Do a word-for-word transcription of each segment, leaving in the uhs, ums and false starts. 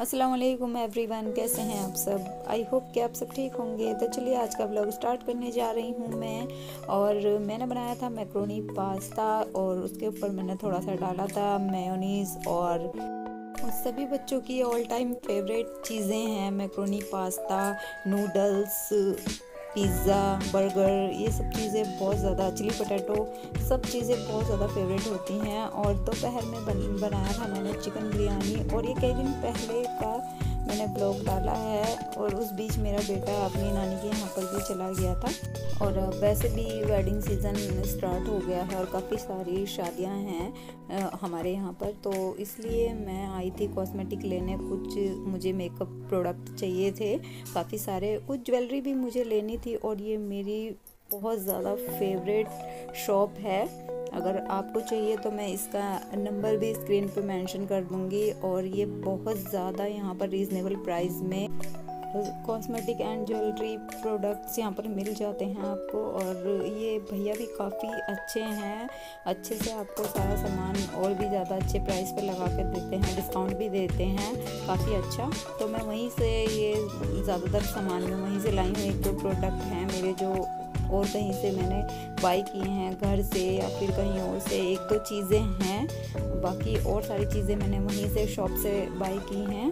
अस्सलाम वालेकुम एवरीवन, कैसे हैं आप सब। आई होप कि आप सब ठीक होंगे। तो चलिए आज का ब्लॉग स्टार्ट करने जा रही हूँ मैं। और मैंने बनाया था मैक्रोनी पास्ता और उसके ऊपर मैंने थोड़ा सा डाला था मेयोनीज़। और सभी बच्चों की ऑल टाइम फेवरेट चीज़ें हैं macaroni pasta, noodles, pizza, burger, ये सब चीज़ें बहुत ज़्यादा, चिली पोटैटो, सब चीज़ें बहुत ज़्यादा फेवरेट होती हैं। और दोपहर में बन, बनाया था मैंने चिकन बिरयानी। और ये कई दिन पहले का मैंने ब्लॉग डाला है। और उस बीच मेरा बेटा अपनी नानी के यहाँ पर भी चला गया था। और वैसे भी वेडिंग सीज़न स्टार्ट हो गया है और काफ़ी सारी शादियाँ हैं हमारे यहाँ पर, तो इसलिए मैं आई थी कॉस्मेटिक लेने। कुछ मुझे मेकअप प्रोडक्ट चाहिए थे काफ़ी सारे, कुछ ज्वेलरी भी मुझे लेनी थी। और ये मेरी बहुत ज़्यादा फेवरेट शॉप है। अगर आपको चाहिए तो मैं इसका नंबर भी स्क्रीन पे मेंशन कर दूँगी। और ये बहुत ज़्यादा यहाँ पर रीज़नेबल प्राइस में कॉस्मेटिक एंड ज्वेलरी प्रोडक्ट्स यहाँ पर मिल जाते हैं आपको। और ये भैया भी काफ़ी अच्छे हैं, अच्छे से आपको सारा सामान और भी ज़्यादा अच्छे प्राइस पर लगा कर देते हैं, डिस्काउंट भी देते हैं काफ़ी अच्छा। तो मैं वहीं से ये ज़्यादातर सामान में वहीं से लाई हूँ। एक दो प्रोडक्ट हैं मेरे जो और कहीं से मैंने बाई किए हैं, घर से या फिर कहीं और से एक दो चीज़ें हैं। बाकी और सारी चीज़ें मैंने वहीं से शॉप से बाई की हैं।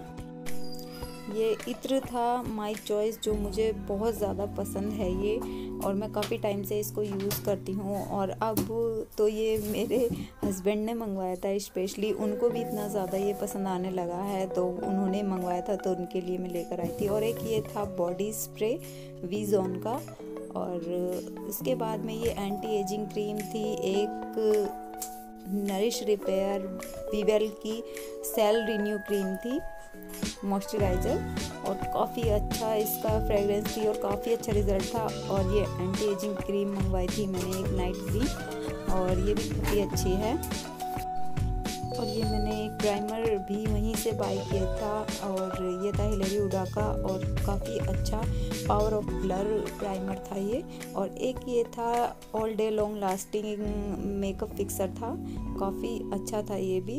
ये इत्र था माय चॉइस, जो मुझे बहुत ज़्यादा पसंद है ये, और मैं काफ़ी टाइम से इसको यूज़ करती हूँ। और अब तो ये मेरे हस्बैंड ने मंगवाया था स्पेशली, उनको भी इतना ज़्यादा ये पसंद आने लगा है तो उन्होंने मंगवाया था, तो उनके लिए मैं लेकर आई थी। और एक ये था बॉडी स्प्रे वी-ज़ोन का। और उसके बाद में ये एंटी एजिंग क्रीम थी, एक नरिश रिपेयर बीवेल की सेल रिन्यू क्रीम थी, मॉइस्चराइज़र। और काफ़ी अच्छा इसका फ्रेगरेंस थी और काफ़ी अच्छा रिज़ल्ट था। और ये एंटी एजिंग क्रीम मंगवाई थी मैंने, एक नाइट क्रीम, और ये भी काफ़ी अच्छी है। और ये मैंने एक प्राइमर भी वहीं से बाई किया था, और ये था हिलेरी हुडा का, और काफ़ी अच्छा पावर ऑफ ब्लर प्राइमर था ये। और एक ये था all day long lasting makeup fixer था, काफ़ी अच्छा था ये भी।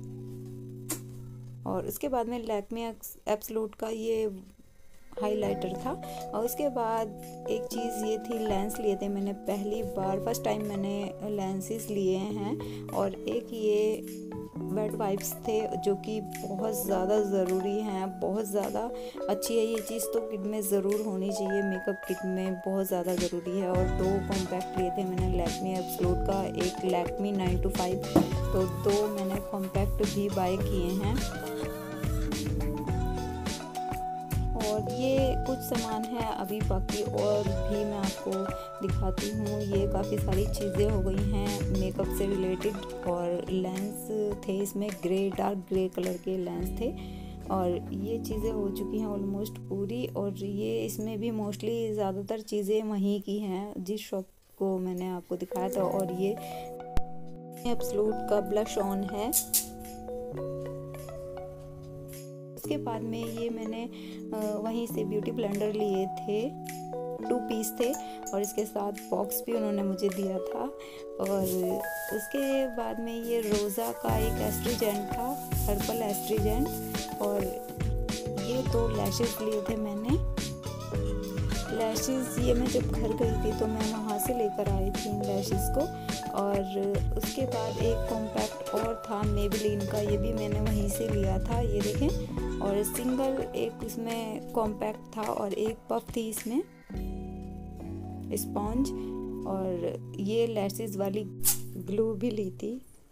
और उसके बाद में लैक्मे एब्सोल्यूट का ये हाइलाइटर था। और उसके बाद एक चीज़ ये थी, लेंस लिए थे मैंने पहली बार, फर्स्ट टाइम मैंने लेंसेस लिए हैं। और एक ये वेट वाइप्स थे जो कि बहुत ज़्यादा ज़रूरी हैं, बहुत ज़्यादा अच्छी है ये चीज़, तो किट में ज़रूर होनी चाहिए, मेकअप किट में बहुत ज़्यादा ज़रूरी है। और दो कॉम्पैक्ट लिए थे मैंने लैक्मे एब्सोल्यूट का, एक लैक्मे नाइन टू फाइव, तो दो मैंने कॉम्पैक्ट भी बाय किए हैं। और ये कुछ सामान है अभी, बाकी और भी मैं आपको दिखाती हूँ। ये काफ़ी सारी चीज़ें हो गई हैं मेकअप से रिलेटेड। और लेंस थे इसमें, ग्रे डार्क ग्रे कलर के लेंस थे। और ये चीज़ें हो चुकी हैं ऑलमोस्ट पूरी। और ये इसमें भी मोस्टली ज़्यादातर चीज़ें वहीं की हैं जिस शॉप को मैंने आपको दिखाया था। और ये एब्सोल्यूट का ब्लश ऑन है। उसके बाद में ये मैंने वहीं से ब्यूटी ब्लेंडर लिए थे, टू पीस थे, और इसके साथ बॉक्स भी उन्होंने मुझे दिया था। और उसके बाद में ये रोज़ा का एक एस्ट्रीजेंट था, हर्बल एस्ट्रीजेंट। और ये दो लैशेस लिए थे मैंने। लैशेस ये मैं जब घर गई थी तो मैं वहाँ से लेकर आई थी इन लैशेस को। और उसके बाद एक कॉम्पैक्ट और था मेबेलिन का, ये भी मैंने वहीं से लिया था, ये देखें। और सिंगल एक इसमें कॉम्पैक्ट था और एक पफ थी इसमें स्पॉन्ज। और ये लैशेस वाली ग्लू भी ली थी।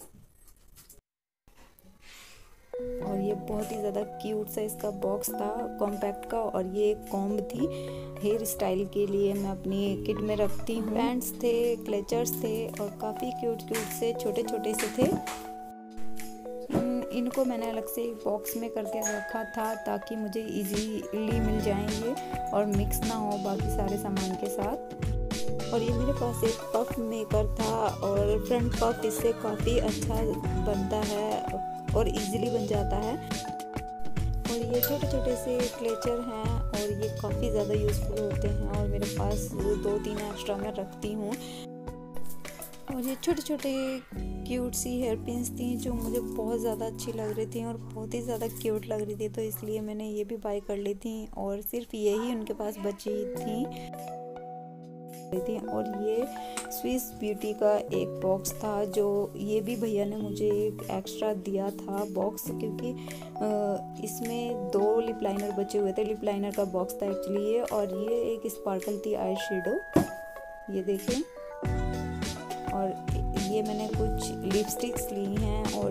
और ये बहुत ही ज़्यादा क्यूट सा इसका बॉक्स था कॉम्पैक्ट का। और ये एक कॉम्ब थी हेयर स्टाइल के लिए, मैं अपनी किट में रखती हूँ। बैंड्स थे, क्लेचर्स थे, और काफ़ी क्यूट क्यूट से छोटे छोटे से थे। इन इनको मैंने अलग से बॉक्स में करके रखा था ताकि मुझे इजीली मिल जाएंगे और मिक्स ना हो बाकी सारे सामान के साथ। और ये मेरे पास एक पफ मेकर था, और फ्रंट पफ इससे काफ़ी अच्छा बनता है और इजीली बन जाता है। और ये छोटे छोटे से क्लेचर हैं और ये काफ़ी ज़्यादा यूज़फुल होते हैं। और मेरे पास दो तीन एक्स्ट्रा मैं रखती हूँ। और ये छोटे छोटे क्यूट सी हेयर पिन्स थी जो मुझे बहुत ज़्यादा अच्छी लग रही थी और बहुत ही ज़्यादा क्यूट लग रही थी, तो इसलिए मैंने ये भी बाय कर ली थी। और सिर्फ यही उनके पास बची थी थी और ये स्विस ब्यूटी का एक बॉक्स था, जो ये भी भैया ने मुझे एक एक्स्ट्रा दिया था बॉक्स, क्योंकि इसमें दो लिप लाइनर बचे हुए थे। लिप लाइनर का बॉक्स था एक्चुअली ये, और ये एक स्पार्कल थी आई शेडो, ये देखें। और ये मैंने कुछ लिपस्टिक्स ली हैं और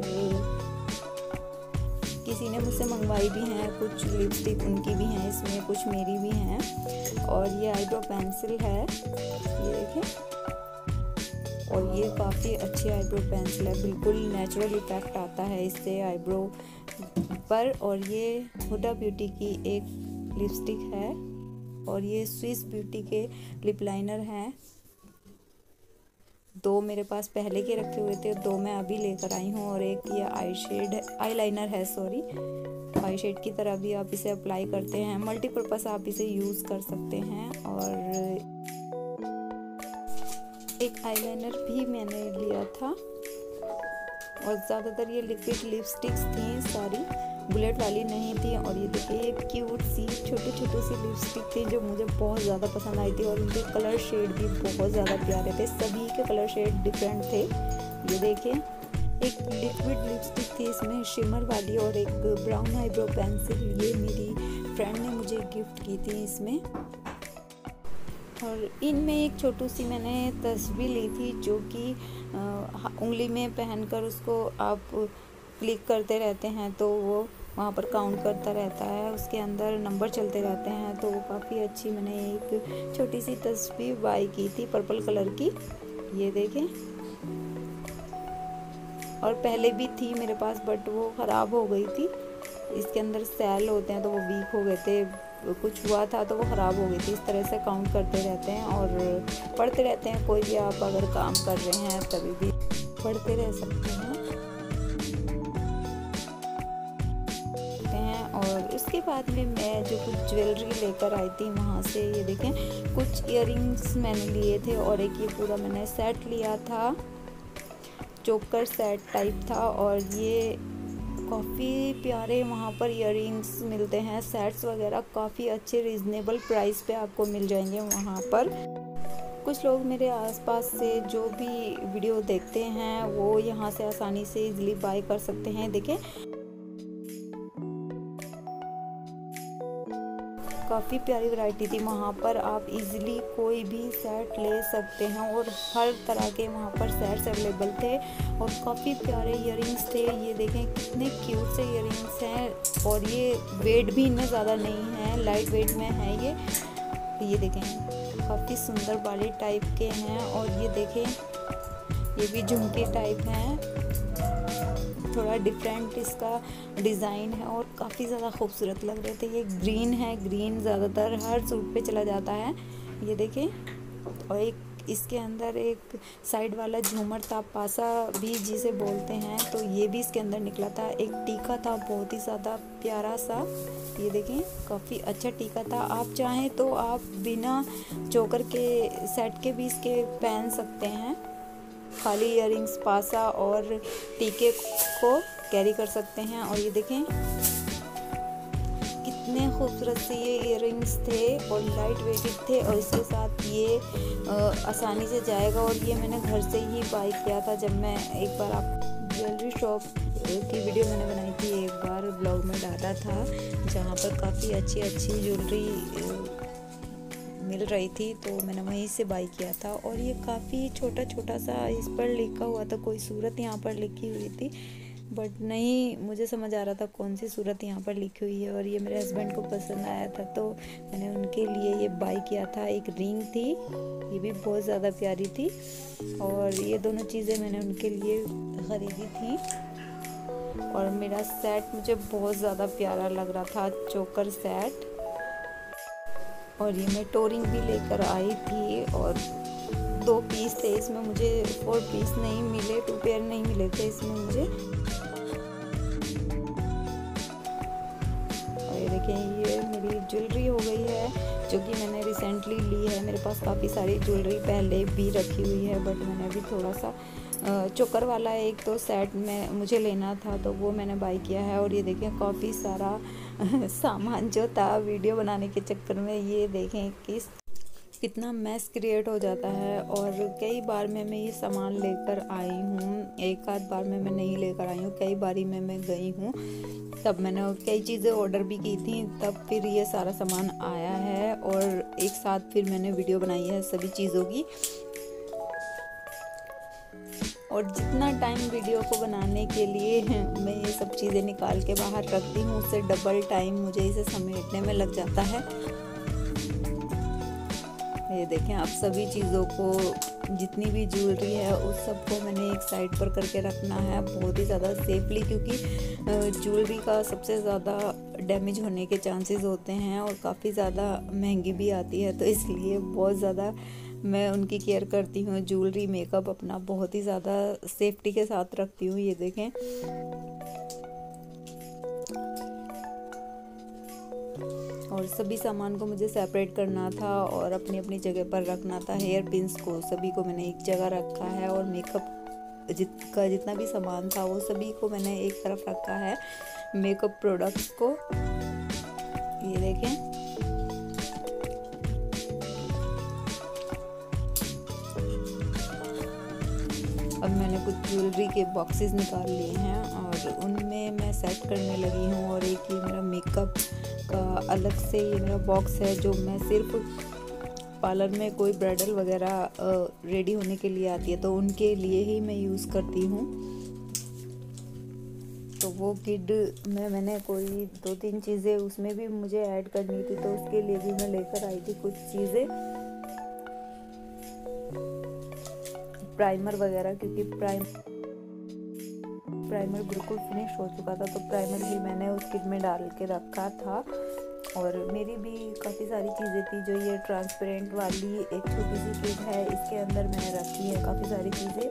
किसी ने मुझसे मंगवाई भी हैं, कुछ लिपस्टिक उनकी भी हैं इसमें, कुछ मेरी भी हैं। और ये आईब्रो पेंसिल है, ये देखें। और ये काफ़ी अच्छी आईब्रो पेंसिल है, बिल्कुल नेचुरल इफेक्ट आता है इससे आईब्रो पर। और ये हुडा ब्यूटी की एक लिपस्टिक है और ये स्विस ब्यूटी के लिप लाइनर हैं। दो मेरे पास पहले के रखे हुए थे, दो मैं अभी लेकर आई हूँ। और एक ये आई शेड आई लाइनर है, सॉरी आई शेड की तरह भी आप इसे अप्लाई करते हैं, मल्टीपर्पज़ आप इसे यूज़ कर सकते हैं। और एक आई लाइनर भी मैंने लिया था और ज़्यादातर ये लिक्विड लिपस्टिक्स थी, सारी बुलेट वाली नहीं थी। और ये देखिए ये क्यूट सी छोटे छोटे सी लिपस्टिक थी जो मुझे बहुत ज़्यादा पसंद आई थी और उनके कलर शेड भी बहुत ज़्यादा प्यारे थे, सभी के कलर शेड डिफरेंट थे। ये देखिए एक लिक्विड लिपस्टिक थी इसमें शिमर वाली और एक ब्राउन आईब्रो पेंसिल, ये मेरी फ्रेंड ने मुझे गिफ्ट की थी इसमें। और इनमें एक छोटी सी मैंने तस्वीर ली थी जो कि उंगली में पहनकर उसको आप क्लिक करते रहते हैं तो वो वहाँ पर काउंट करता रहता है, उसके अंदर नंबर चलते रहते हैं। तो वो काफ़ी अच्छी मैंने एक छोटी सी तस्वीर बाय की थी पर्पल कलर की, ये देखें। और पहले भी थी मेरे पास बट वो ख़राब हो गई थी, इसके अंदर सेल होते हैं तो वो वीक हो गए थे, कुछ हुआ था तो वो ख़राब हो गई थी। इस तरह से काउंट करते रहते हैं और पढ़ते रहते हैं, कोई भी आप अगर काम कर रहे हैं तभी भी पढ़ते रह सकते हैं। और उसके बाद में मैं जो कुछ ज्वेलरी लेकर आई थी वहाँ से, ये देखें कुछ इयररिंग्स मैंने लिए थे और एक ये पूरा मैंने सेट लिया था, चोकर सेट टाइप था। और ये काफ़ी प्यारे वहाँ पर इयररिंग्स मिलते हैं, सेट्स वगैरह काफ़ी अच्छे रीज़नेबल प्राइस पे आपको मिल जाएंगे वहाँ पर। कुछ लोग मेरे आसपास से जो भी वीडियो देखते हैं वो यहाँ से आसानी से इजीली बाय कर सकते हैं। देखें काफ़ी प्यारी वैरायटी थी वहाँ पर, आप इजीली कोई भी सेट ले सकते हैं और हर तरह के वहाँ पर सेट्स अवेलेबल थे और काफ़ी प्यारे इयररिंग्स थे। ये देखें कितने क्यूट से इयररिंग्स हैं और ये वेट भी इतना ज़्यादा नहीं है, लाइट वेट में है ये। ये देखें काफ़ी सुंदर बाली टाइप के हैं और ये देखें ये भी झुमके टाइप हैं, थोड़ा डिफरेंट इसका डिज़ाइन है और काफ़ी ज़्यादा खूबसूरत लग रहे थे। ये ग्रीन है, ग्रीन ज़्यादातर हर सूट पे चला जाता है, ये देखें। और एक इसके अंदर एक साइड वाला झूमर था, पासा भी जिसे बोलते हैं, तो ये भी इसके अंदर निकला था। एक टीका था बहुत ही ज़्यादा प्यारा सा, ये देखें काफ़ी अच्छा टीका था। आप चाहें तो आप बिना चोकर के सेट के भी इसके पहन सकते हैं, खाली इयररिंग्स पासा और टीके को कैरी कर सकते हैं। और ये देखें कितने खूबसूरत से ये इयररिंग्स थे और लाइट वेटेड थे और इसके साथ ये आ, आसानी से जाएगा। और ये मैंने घर से ही बाय किया था जब मैं एक बार आप ज्वेलरी शॉप की वीडियो मैंने बनाई थी, एक बार ब्लॉग में डाला था जहाँ पर काफ़ी अच्छी अच्छी ज्वेलरी मिल रही थी, तो मैंने वहीं से बाय किया था। और ये काफ़ी छोटा छोटा सा इस पर लिखा हुआ था, कोई सूरत यहाँ पर लिखी हुई थी बट नहीं मुझे समझ आ रहा था कौन सी सूरत यहाँ पर लिखी हुई है। और ये मेरे हस्बैंड को पसंद आया था तो मैंने उनके लिए ये बाय किया था। एक रिंग थी, ये भी बहुत ज़्यादा प्यारी थी और ये दोनों चीज़ें मैंने उनके लिए ख़रीदी थी। और मेरा सेट मुझे बहुत ज़्यादा प्यारा लग रहा था, चोकर सेट। और ये मैं टोरिंग भी लेकर आई थी और दो पीस थे इसमें, मुझे फोर पीस नहीं मिले, टू पेयर नहीं मिले थे इसमें मुझे। और ये देखें ये मेरी ज्वेलरी हो गई है जो कि मैंने रिसेंटली ली है। मेरे पास काफ़ी सारी ज्वेलरी पहले भी रखी हुई है, बट मैंने अभी थोड़ा सा चोकर वाला एक तो सेट में मुझे लेना था तो वो मैंने बाई किया है। और ये देखें काफ़ी सारा सामान जो था वीडियो बनाने के चक्कर में, ये देखें किस कितना मैस क्रिएट हो जाता है। और कई बार में मैं ये सामान लेकर आई हूँ, एक आध बार में मैं नहीं लेकर आई हूँ, कई बारी में मैं गई हूँ तब मैंने कई चीज़ें ऑर्डर भी की थी, तब फिर ये सारा सामान आया है और एक साथ फिर मैंने वीडियो बनाई है सभी चीज़ों की। और जितना टाइम वीडियो को बनाने के लिए मैं ये सब चीज़ें निकाल के बाहर रखती हूँ, उससे डबल टाइम मुझे इसे समेटने में लग जाता है। ये देखें, आप सभी चीज़ों को, जितनी भी ज्वेलरी है उस सब को मैंने एक साइड पर करके रखना है बहुत ही ज़्यादा सेफली, क्योंकि ज्वेलरी का सबसे ज़्यादा डैमेज होने के चांसेस होते हैं और काफ़ी ज़्यादा महंगी भी आती है, तो इसलिए बहुत ज़्यादा मैं उनकी केयर करती हूँ। ज्वेलरी मेकअप अपना बहुत ही ज़्यादा सेफ्टी के साथ रखती हूँ। ये देखें, और सभी सामान को मुझे सेपरेट करना था और अपनी अपनी जगह पर रखना था। हेयर पिन्स को सभी को मैंने एक जगह रखा है और मेकअप जित का जितना भी सामान था वो सभी को मैंने एक तरफ रखा है, मेकअप प्रोडक्ट्स को। ये देखें, अब मैंने कुछ ज्वेलरी के बॉक्सेस निकाल लिए हैं और उनमें मैं सेट करने लगी हूँ। और एक ये मेरा मेकअप का अलग से ये मेरा बॉक्स है जो मैं सिर्फ पार्लर में कोई ब्राइडल वगैरह रेडी होने के लिए आती है तो उनके लिए ही मैं यूज़ करती हूँ। तो वो किड में मैंने कोई दो तीन चीज़ें उसमें भी मुझे ऐड करनी थी, तो उसके लिए भी मैं लेकर आई थी कुछ चीज़ें, प्राइमर वगैरह, क्योंकि प्राइम प्राइमर बिल्कुल फिनिश हो चुका था तो प्राइमर भी मैंने उस किट में डाल के रखा था। और मेरी भी काफ़ी सारी चीज़ें थी, जो ये ट्रांसपेरेंट वाली एक छोटी सी किट है इसके अंदर मैंने रखी है काफ़ी सारी चीज़ें।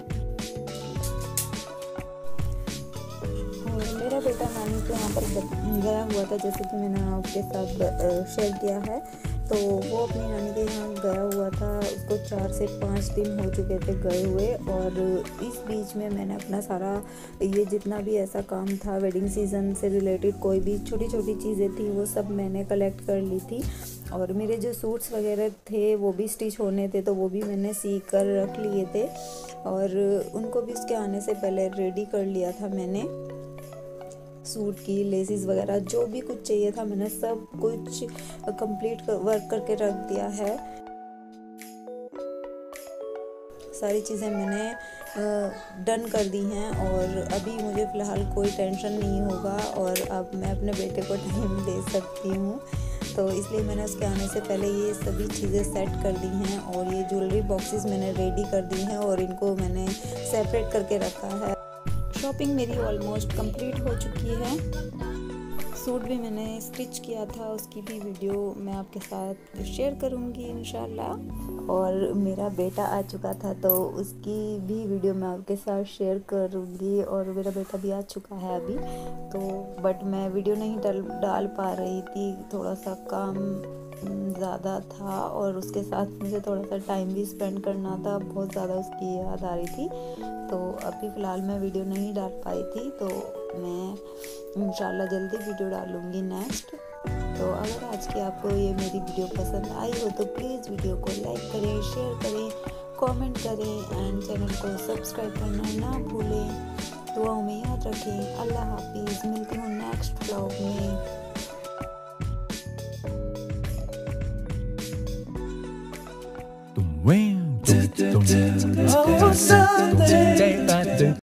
और मेरा बेटा नानी के यहाँ पर गया हुआ था, जैसे कि मैंने आपके साथ शेयर किया है, तो वो अपनी नानी के यहाँ गया हुआ था। उसको चार से पाँच दिन हो चुके थे गए हुए, और इस बीच में मैंने अपना सारा ये जितना भी ऐसा काम था वेडिंग सीज़न से रिलेटेड, कोई भी छोटी छोटी चीज़ें थी वो सब मैंने कलेक्ट कर ली थी। और मेरे जो सूट्स वगैरह थे वो भी स्टिच होने थे तो वो भी मैंने सी कर रख लिए थे, और उनको भी उसके आने से पहले रेडी कर लिया था मैंने। सूट की लेसिस वगैरह जो भी कुछ चाहिए था मैंने सब कुछ कंप्लीट कर, वर्क करके रख दिया है। सारी चीज़ें मैंने डन कर दी हैं और अभी मुझे फ़िलहाल कोई टेंशन नहीं होगा और अब मैं अपने बेटे को टाइम दे सकती हूँ। तो इसलिए मैंने उसके आने से पहले ये सभी चीज़ें सेट कर दी हैं, और ये ज्वेलरी बॉक्सेस मैंने रेडी कर दी हैं और इनको मैंने सेपरेट करके रखा है। शॉपिंग मेरी ऑलमोस्ट कंप्लीट हो चुकी है। सूट भी मैंने स्टिच किया था, उसकी भी वीडियो मैं आपके साथ शेयर करूंगी इंशाल्लाह। और मेरा बेटा आ चुका था तो उसकी भी वीडियो मैं आपके साथ शेयर करूंगी। और मेरा बेटा भी आ चुका है अभी तो, बट मैं वीडियो नहीं डाल डाल पा रही थी, थोड़ा सा काम ज़्यादा था और उसके साथ मुझे थोड़ा सा टाइम भी स्पेंड करना था, बहुत ज़्यादा उसकी याद आ रही थी, तो अभी फ़िलहाल मैं वीडियो नहीं डाल पाई थी। तो मैं इंशाल्लाह जल्दी वीडियो डालूँगी नेक्स्ट। तो अगर आज की आपको ये मेरी वीडियो पसंद आई हो तो प्लीज़ वीडियो को लाइक करें, शेयर करें, कमेंट करें एंड चैनल को सब्सक्राइब करना ना भूलें। दुआओं में याद रखें। अल्लाह हाफिज़, मिलती हूँ नेक्स्ट व्लॉग में। When